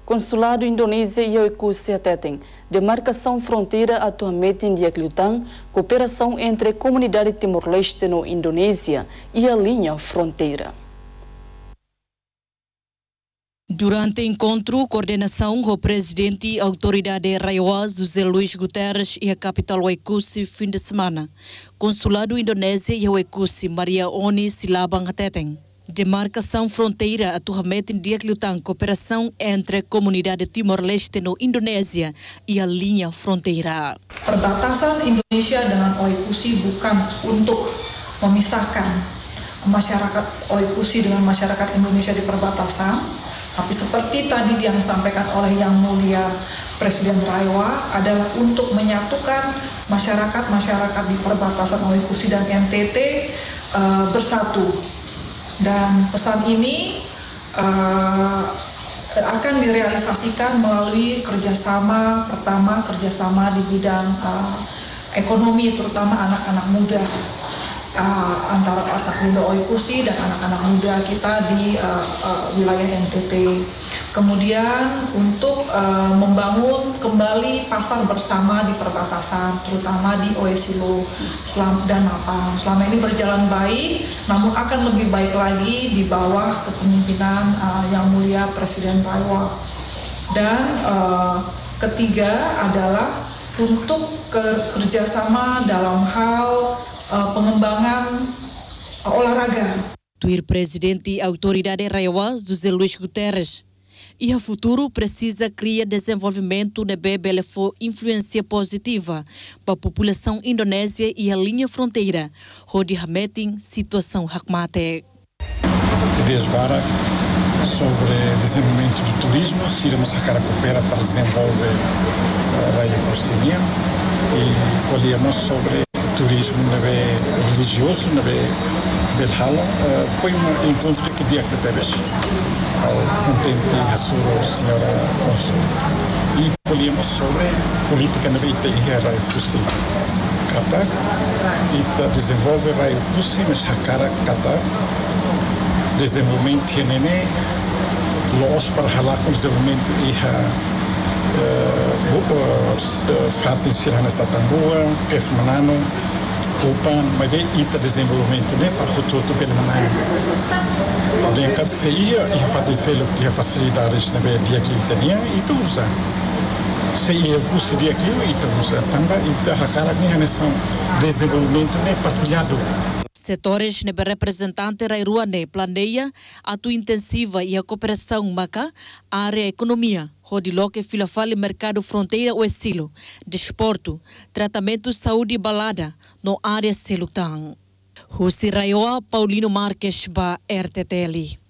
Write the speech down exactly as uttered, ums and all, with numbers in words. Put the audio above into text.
Consulado Indonésia e o Ikusi Teteng, demarcação fronteira atualmente em Diakliutang, cooperação entre a comunidade Timor-Leste no Indonésia e a linha fronteira. Durante o encontro, coordenação com o presidente da autoridade Raiwa, José Luís Guterres, e a capital o Ikusi fim de semana, Consulado Indonésia e o Ikusi Maria Oni Silabang Teteng. Demarcação fronteira atualmente em Diakliutang, cooperação entre a comunidade Timor-Leste no Indonésia e a linha fronteira. Perbatasan Indonesia dengan O I K U S I bukan untuk memisahkan masyarakat O I K U S I dengan masyarakat Indonesia di perbatasan, tapi seperti tadi yang disampaikan oleh Yang Mulia Presiden Raiwa adalah untuk menyatukan masyarakat-masyarakat di perbatasan O I K U S I dan N T T uh, bersatu. Dan pesan ini uh, akan direalisasikan melalui kerjasama, pertama kerjasama di bidang uh, ekonomi, terutama anak-anak muda, uh, antara anak muda O I K U S I dan anak-anak muda kita di uh, uh, wilayah N T T. Kemudian untuk uh, membangun kembali pasar bersama di perbatasan, terutama di Oesilo dan Napang. Selama ini berjalan baik, namun akan lebih baik lagi di bawah kepemimpinan uh, Yang Mulia Presiden Raiwa. Dan uh, ketiga adalah untuk ke kerjasama dalam hal uh, pengembangan uh, olahraga. Tuir Presidente da Autoridade Raiwa, José Luís Guterres. E o futuro precisa criar desenvolvimento de bebê for influência positiva para a população indonésia e a linha fronteira, onde remetem situação hakmate. Ideias Barak sobre desenvolvimento do turismo, se iremos sacar a coopera para desenvolver a raia costeira e colhemos sobre turismo religioso, Belhala. Foi um encontro que dia que teve ao contente a sua senhora Consul e colhemos sobre política na Beita e a raia costeira. Qatar e para desenvolver a raia costeira, mas sacar a Qatar desenvolvimento nenê los para halar com desenvolvimento e a fato sirana satambua efmanano opan mas bem ita desenvolvimento né para o todo pelo manano além que se ia e a fato selo e a facilidades na bem dia que tinha e tu usa se ia o custo dia que e tu usa também e a cara nem nessa desenvolvimento né partilhado. Setores nebe representante Rairuane planeia atu intensiva e a cooperação maca área economia, onde loque filafale mercado fronteira o estilo, desporto, tratamento saúde e balada no área selutang. Husi Raiwa Paulino Marques ba R T T L.